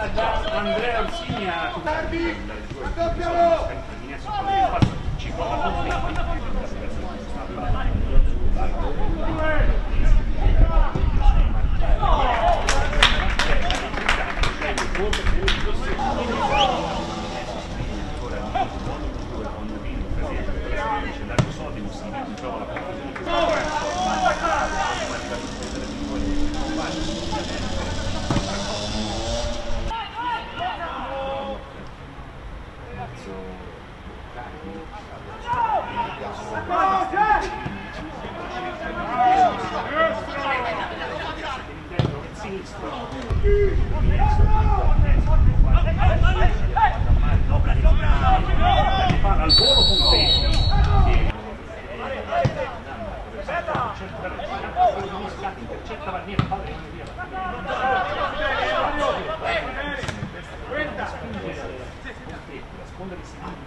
Andrea Orsini a al volo con te intercetta va via padre sponda di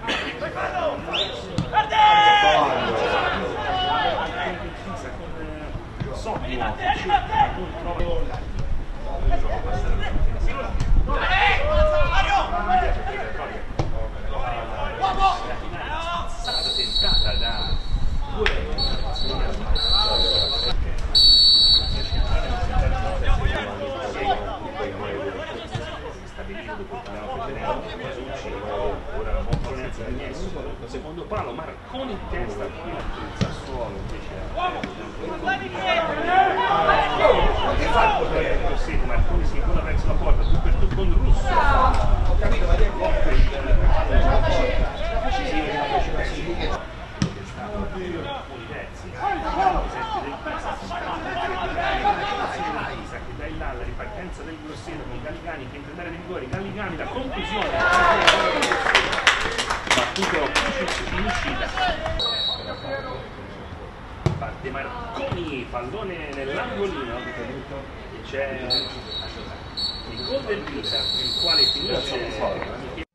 tentata da secondo palo Marconi in testa qui il Sassuolo invece Marconi si incolla verso la porta tu per tu con Russo ho capito ma che dai là la ripartenza del Grosseto con Galligani che entra in area di rigore, Galligani la conclusione battuto in uscita parte Marconi, pallone nell'angolino c'è il gol del Pisa il quale finisce